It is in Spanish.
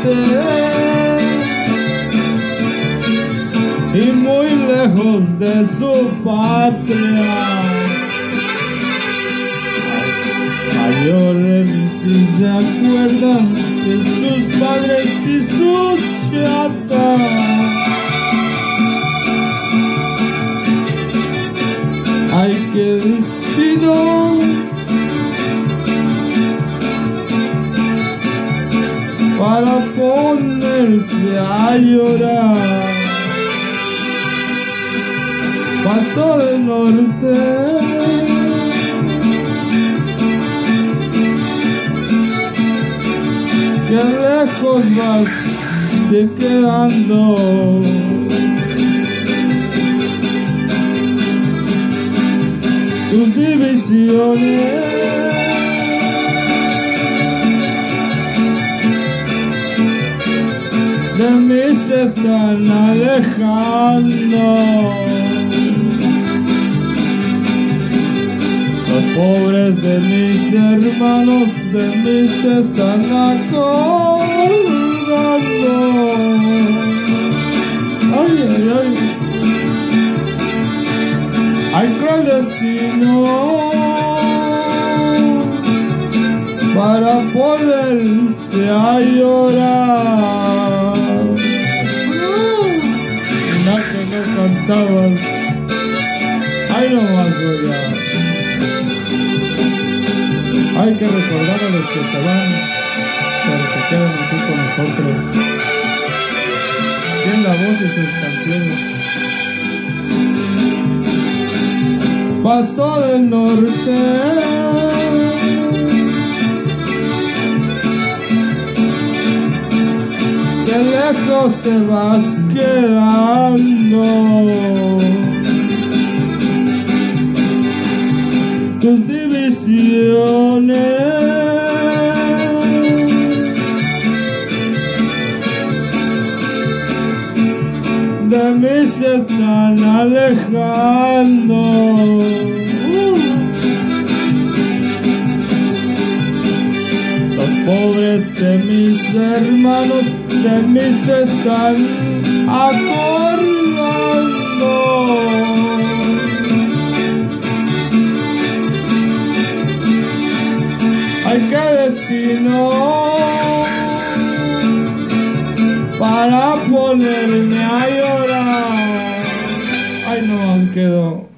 norte y muy lejos de su patria. Lloren si se acuerdan de sus padres y sus chatas. Ay, qué destino para ponerse a llorar. Paso del norte, qué lejos vas te quedando. Tus divisiones de mí se están alejando. Los pobres de mis hermanos de mí se están acordando. Ay, ay, ay. Ay, cruel destino para ponerse a llorar. No que no cantabas. Ay, no más voy a. Hay que recordar a los que se van, pero se quedan aquí con nosotros. Tienen la voz de sus canciones. Paso del norte, qué lejos te vas quedando. Tus divisiones de mí se están alejando. Los pobres de mis hermanos de mí se están acordando. Ay, qué destino para ponerme a llorar. Ay, no, quedó.